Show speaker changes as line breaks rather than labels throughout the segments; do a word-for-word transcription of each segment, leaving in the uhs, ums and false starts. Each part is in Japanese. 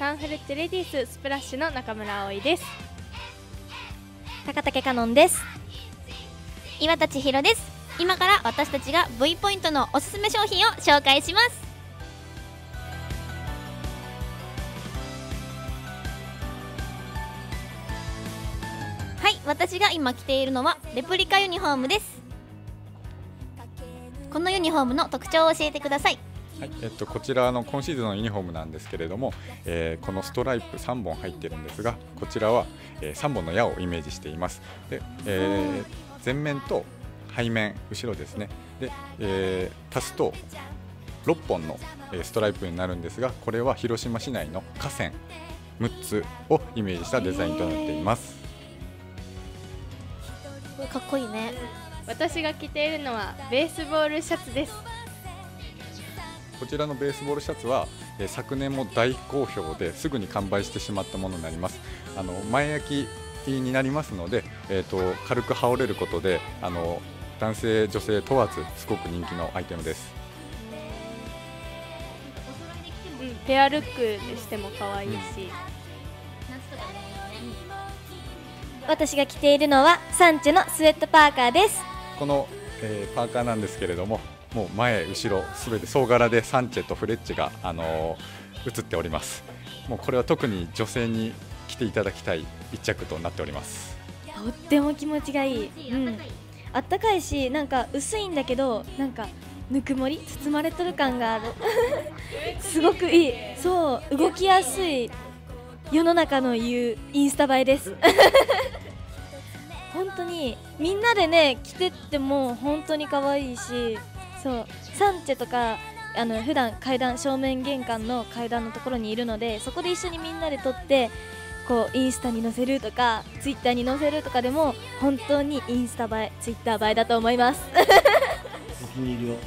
サンフレッチェレディーススプラッシュの中村葵です。
高竹かのんです。岩田千尋です。今から私たちが V ポイントのおすすめ商品を紹介します。はい、私が今着ているのはレプリカユニフォームです。このユニフォームの特徴を教えてください。
はい、えっと、こちらの今シーズンのユニフォームなんですけれども、えー、このストライプさんぼん入ってるんですが、こちらは、えー、さんぼんの矢をイメージしています。で、えー、前面と背面、後ろですね。で、えー、足すとろっぽんのストライプになるんですが、これは広島市内の河川むっつをイメージしたデザインとなっています。
かっこいいね。
私が着ているのはベースボールシャツです。
こちらのベースボールシャツは、えー、昨年も大好評ですぐに完売してしまったものになります。あの前焼きになりますので、えー、と軽く羽織れることで、あの男性女性問わずすごく人気のアイテムです。
うん、ペアルックでしても可愛いし、うん、
私が着ているのはサンチェのスウェットパーカーです。
この、えー、パーカーなんですけれども、もう前後ろすべて総柄でサンチェとフレッチェが、あのー、映っております。もうこれは特に女性に着ていただきたい一着となっております。
とっても気持ちがいい、うん、あったかいし、なんか薄いんだけど、なんかぬくもり包まれとる感があるすごくいい。そう、動きやすい世の中の言うインスタ映えです本当にみんなでね着てっても本当に可愛いし、そうサンチェとかあの普段階段正面玄関の階段のところにいるので、そこで一緒にみんなで撮ってこうインスタに載せるとかツイッターに載せるとかでも本当にインスタ映えツイッター映えだと思います
お気に入りを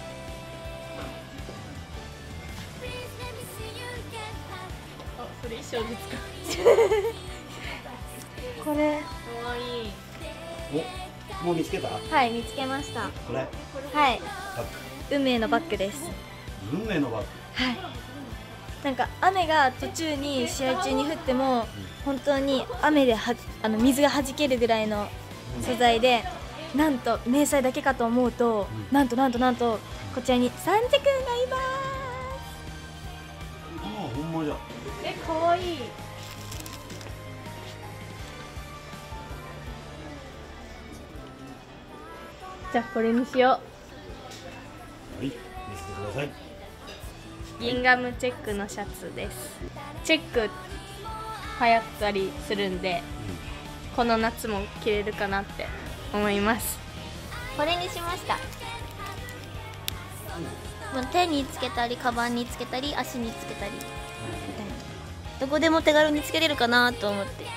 あ、それ衣装ですか
これ
可愛い。
お、もう見つけた？
はい見つけました。
これ
はい
バッ
運命のバッグです。
グ運命のバッグ。
はい、なんか雨が途中に試合中に降っても本当に雨ではあの水が弾けるぐらいの素材で、なんと迷彩だけかと思うと、うん、なんとなんとなんとこちらにサンジェくんがいます。
ああ、ほんまじゃ。
え、可愛い。じゃあこれにしよう。
はい、見せてください。
ギンガムチェックのシャツです。チェック流行ったりするんで、うん、この夏も着れるかなって思います。
これにしました。もう手につけたりカバンにつけたり足につけたりみたいな、どこでも手軽につけれるかなと思って